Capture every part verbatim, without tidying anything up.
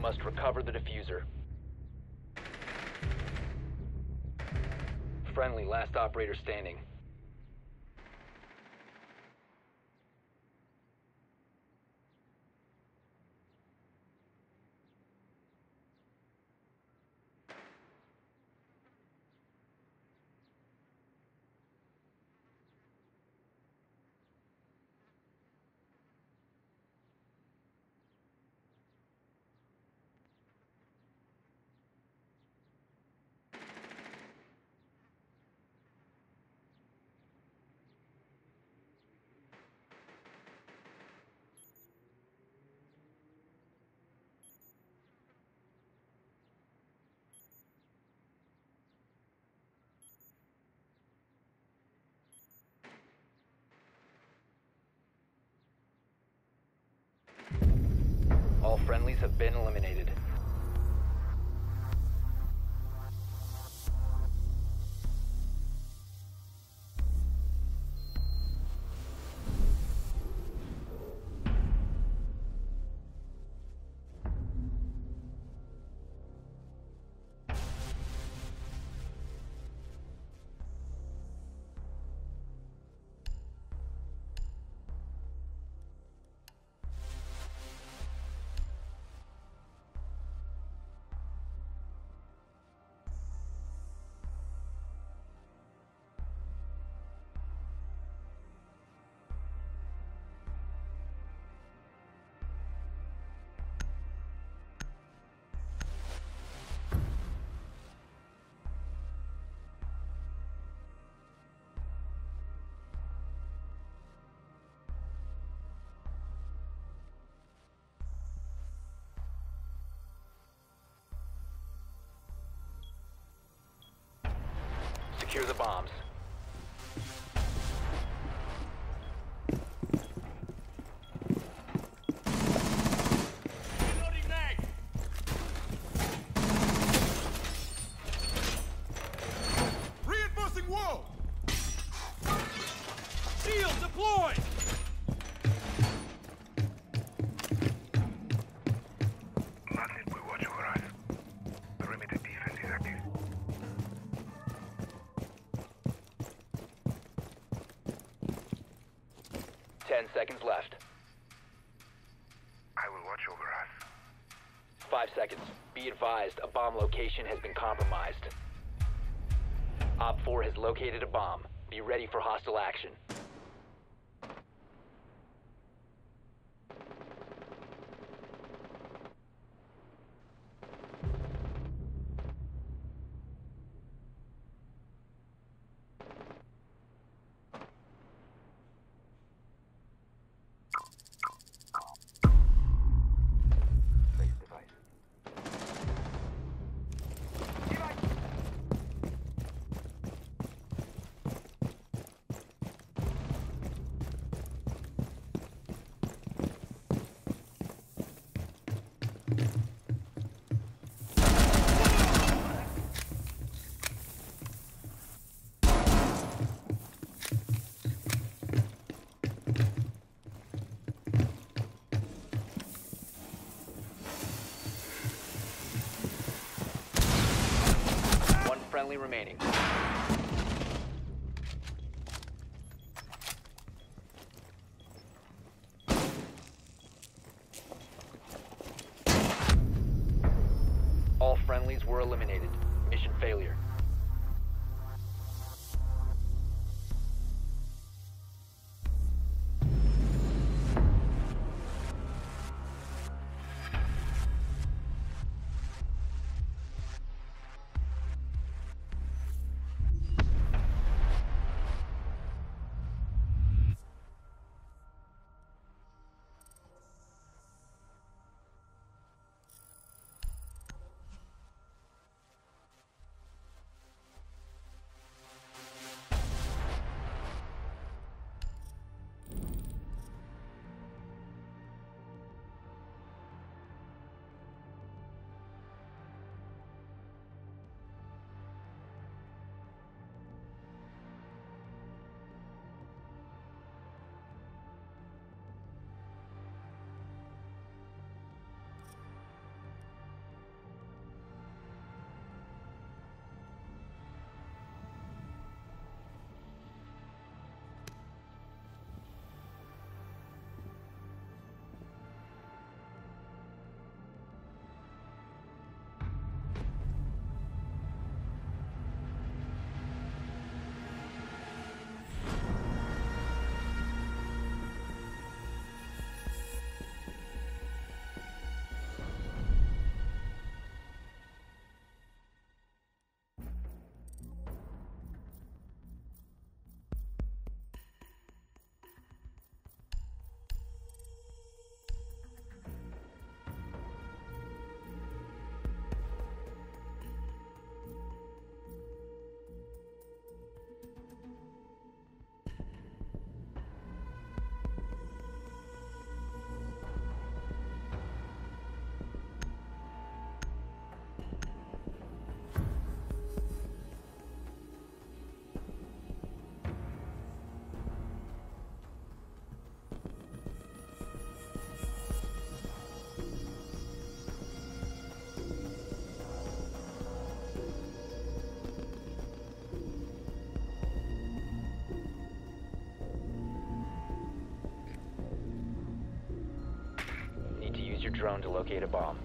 must recover the diffuser. Friendly, last operator standing. All friendlies have been eliminated. Secure the bombs. Reloading mag. Reinforcing wall. Shield deployed. Madrid will watch over us. Perimeter defense is active. Ten seconds left. I will watch over us. Five seconds. Be advised, a bomb location has been compromised. Op four has located a bomb. Be ready for hostile action. Friendly remaining. All friendlies were eliminated. Mission failure. your drone to locate a bomb.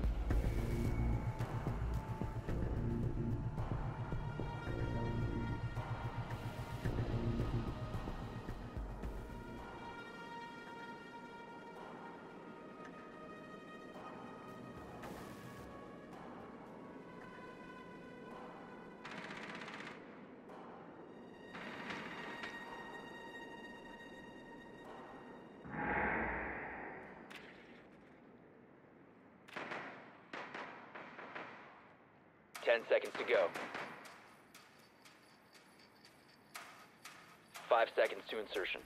Ten seconds to go. Five seconds to insertion.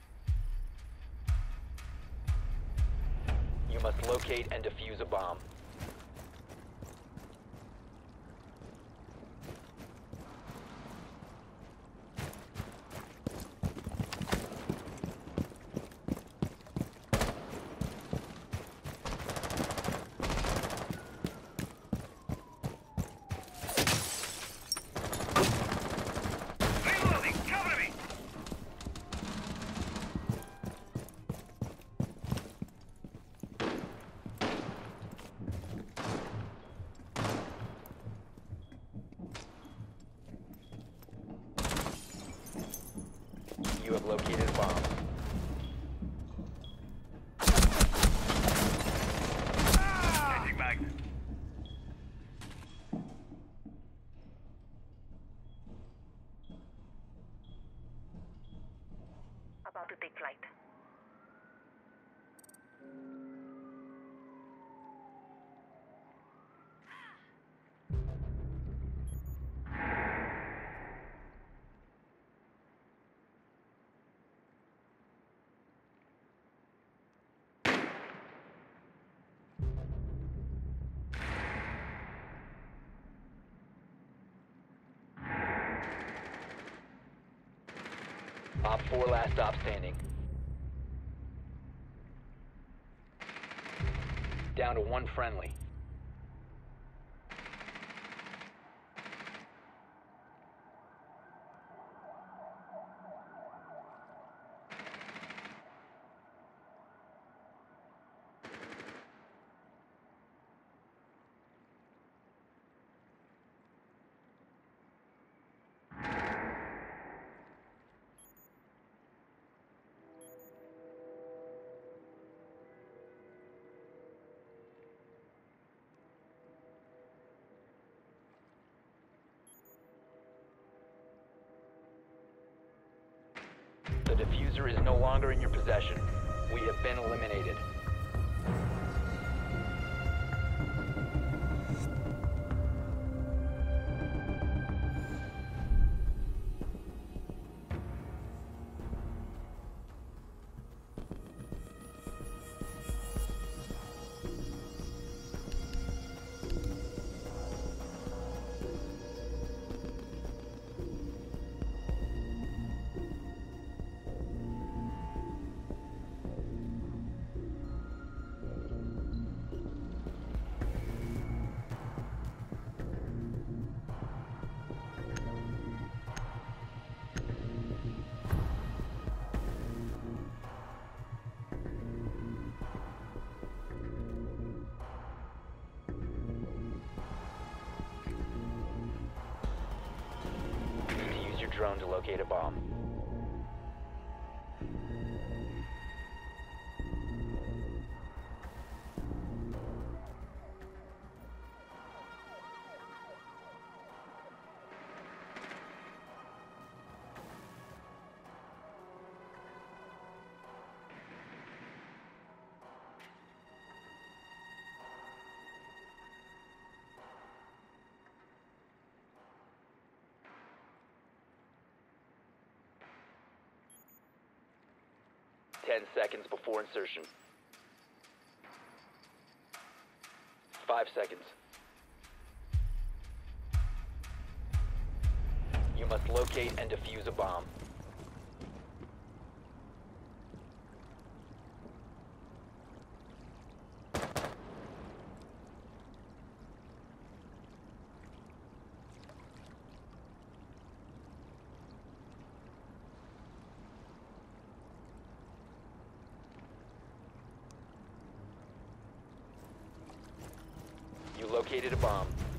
You must locate and defuse a bomb. Reloading! Cover me! You have located a bomb. Changing mag. About to take flight. Op four last stop standing. Down to one friendly. The diffuser is no longer in your possession. We have been eliminated. Drone to locate a bomb. Ten seconds before insertion. Five seconds. You must locate and defuse a bomb. located a bomb.